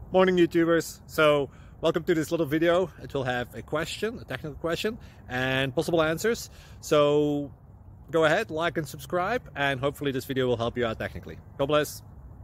Morning YouTubers. So welcome to this little video. It will have a question, a technical question, and possible answers. So go ahead, like and subscribe, and hopefully this video will help you out technically. God bless.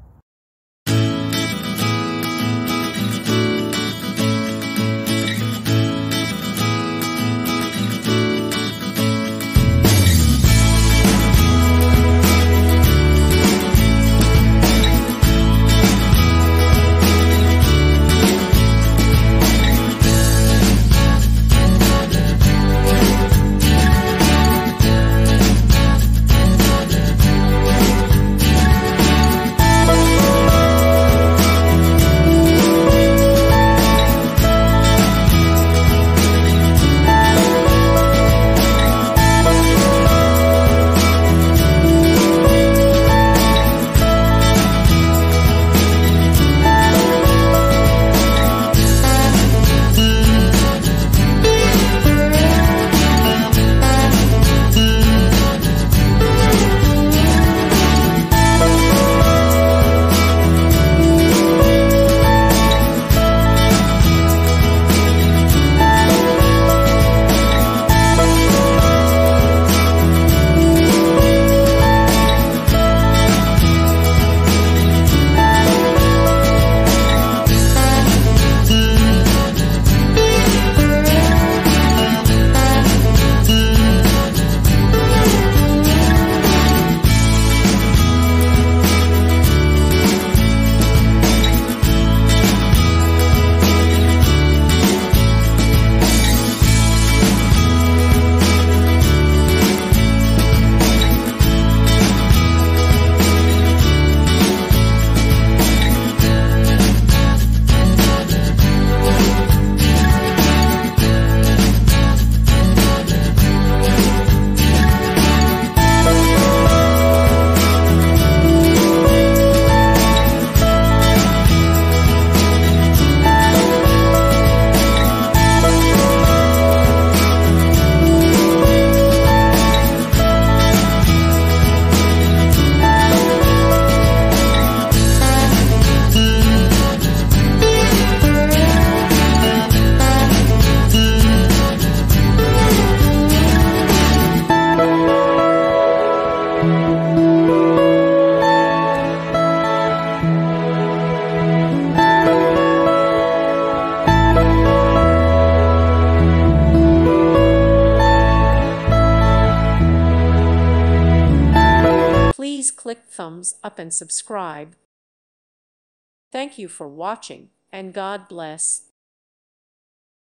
Please click thumbs up and subscribe. Thank you for watching, and God bless.